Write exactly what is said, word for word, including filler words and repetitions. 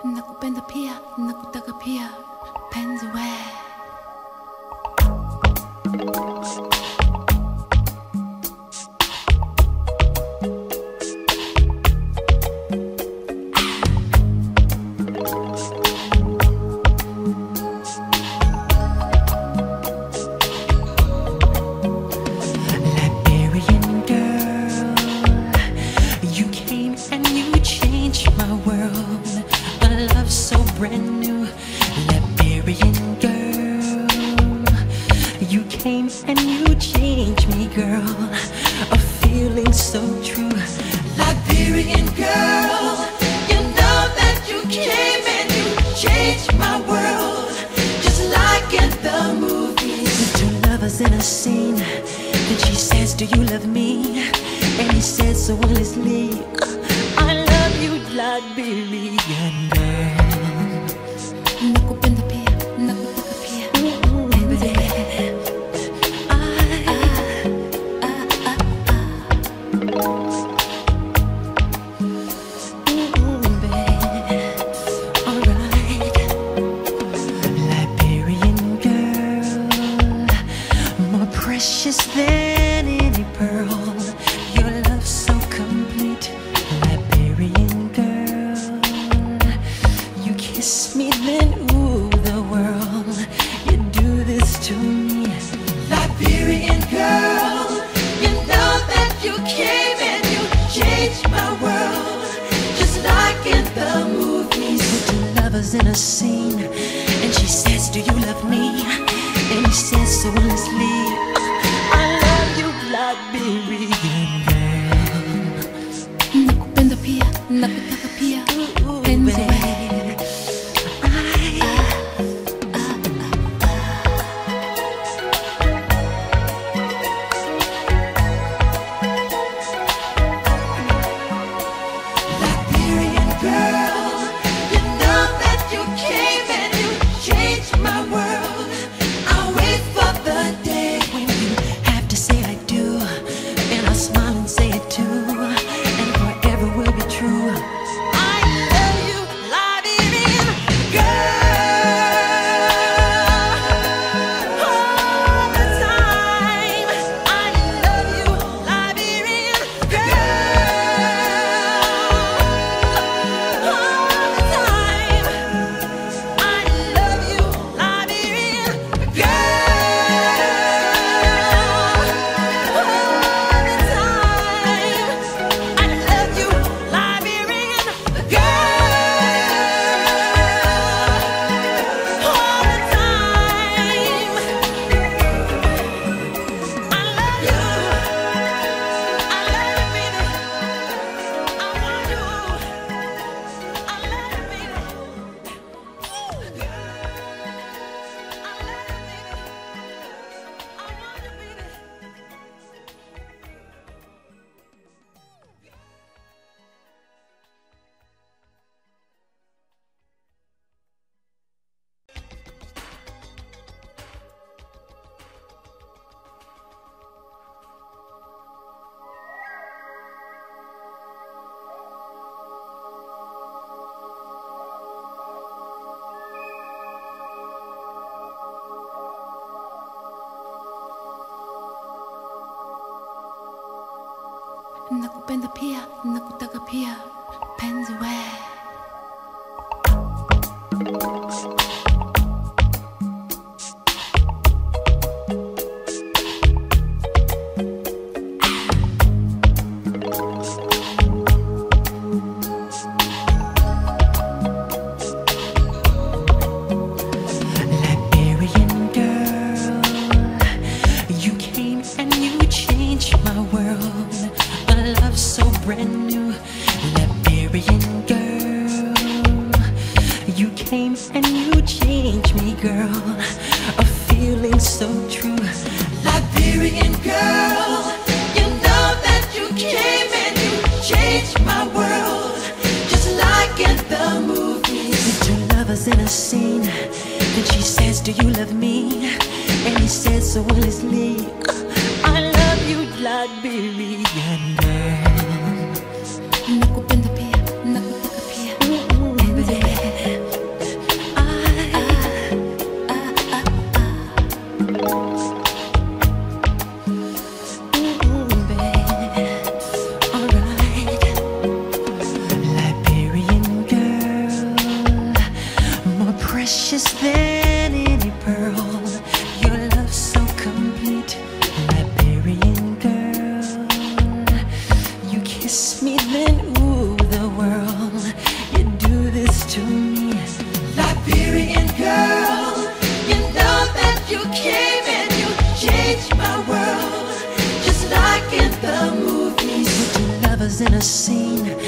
nakupenda pia, nakutaka pia, penzi we. Brand new Liberian girl, you came and you changed me, girl. A feeling so true. Liberian girl, you know that you came and you changed my world, just like in the movies. Two lovers in a scene, and she says, do you love me? And he says so honestly, I love you, Liberian girl. Nakupenda pia, nakutaka pia, penzi we. Liberian girl, more precious than any pearl. Your love so complete. Liberian girl, you kiss me then ooh the world. You do this to me. Liberian girl, you know that you came and you changed my world, just like in the movies. Two lovers in a scene, and she says, do you love me? And he says so honestly, I love you, Liberian girl. Nakupenda pia, nakutaka pia, penzi we. Nakupenda pia, nakutaka pia, penzi we. Liberian girl, you came and you changed my world. A love so brand new. Liberian girl, you came and you changed me, girl. A feeling so true. Liberian girl, you know that you came and you changed my world, just like in the movies. Two lovers in a scene, and she says, do you love me? And he says so honestly, I love you, Liberian girl. Nakupenda pia, nakutaka pia, penzi we. in a scene